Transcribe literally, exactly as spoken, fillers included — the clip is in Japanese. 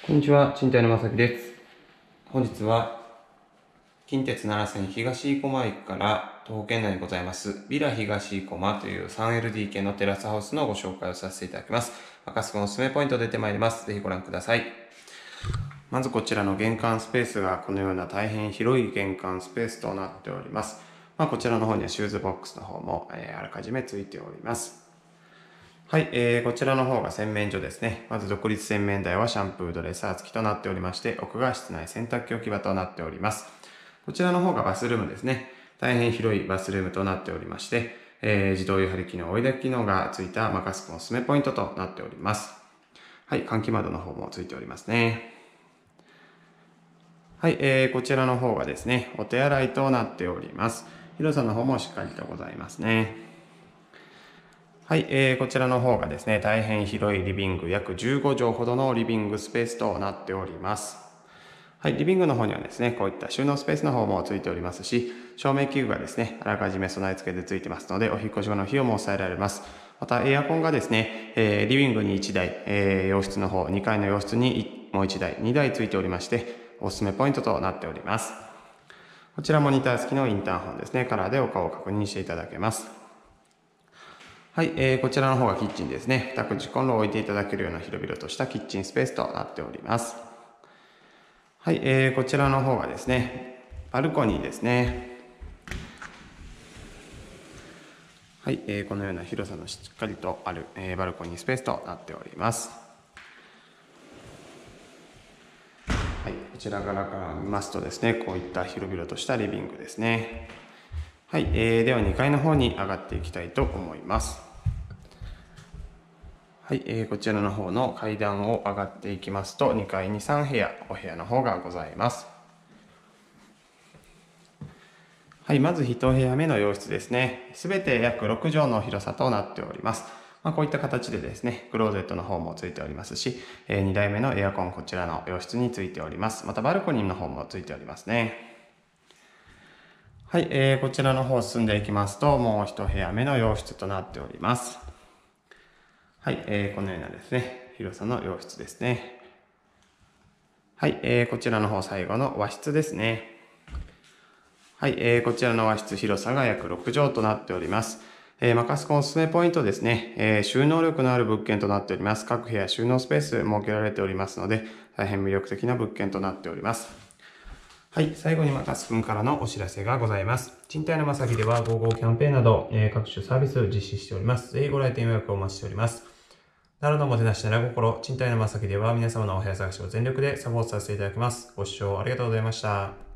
こんにちは、賃貸のまさきです。本日は、近鉄奈良線東生駒駅から徒歩圏内にございます、ヴィラ東生駒という スリーエルディーケー のテラスハウスのご紹介をさせていただきます。赤スコのおすすめポイント出てまいります。ぜひご覧ください。まずこちらの玄関スペースがこのような大変広い玄関スペースとなっております。まあ、こちらの方にはシューズボックスの方も、えー、あらかじめついております。はい、えー、こちらの方が洗面所ですね。まず独立洗面台はシャンプードレッサー付きとなっておりまして、奥が室内洗濯機置き場となっております。こちらの方がバスルームですね。大変広いバスルームとなっておりまして、えー、自動湯張り機能、追い焚き機能がついたマカスコのおすすめポイントとなっております。はい、換気窓の方もついておりますね。はい、えー、こちらの方がですね、お手洗いとなっております。広さの方もしっかりとございますね。はい、えー、こちらの方がですね、大変広いリビング、約じゅうごじょうほどのリビングスペースとなっております。はい、リビングの方にはですね、こういった収納スペースの方もついておりますし、照明器具がですね、あらかじめ備え付けでついてますので、お引越し後の費用も抑えられます。また、エアコンがですね、えー、リビングにいちだい、えー、洋室の方、にかいの洋室にもういちだい、にだいついておりまして、おすすめポイントとなっております。こちらモニター付きのインターホンですね、カラーでお顔を確認していただけます。はい、えー、こちらの方がキッチンですね。二口コンロを置いていただけるような広々としたキッチンスペースとなっております。はい、えー、こちらの方がですね、バルコニーですね。はい、えー、このような広さのしっかりとある、えー、バルコニースペースとなっております。はい、こちら側から見ますとですね、こういった広々としたリビングですね。はい、えー、ではにかいの方に上がっていきたいと思います。はい、えー、こちらの方の階段を上がっていきますと、にかいにさんへや、お部屋の方がございます。はい、まずいち部屋目の洋室ですね。すべて約ろくじょうの広さとなっております。まあ、こういった形でですね、クローゼットの方もついておりますし、えー、にだいめのエアコンこちらの洋室についております。またバルコニーの方もついておりますね。はい、えー、こちらの方進んでいきますと、もういち部屋目の洋室となっております。はい、えー、このようなですね、広さの洋室ですね。はい、えー、こちらの方最後の和室ですね。はい、えー、こちらの和室広さが約ろくじょうとなっております。えー、マカスコのおすすめポイントですね、えー、収納力のある物件となっております。各部屋収納スペース設けられておりますので、大変魅力的な物件となっております。はい、最後にマカスくんからのお知らせがございます。賃貸のまさきではごじゅうごキャンペーンなど、えー、各種サービスを実施しております。ぜひご来店予約をお待ちしております。奈良のもてなし奈良心、賃貸のまさきでは皆様のお部屋探しを全力でサポートさせていただきます。ご視聴ありがとうございました。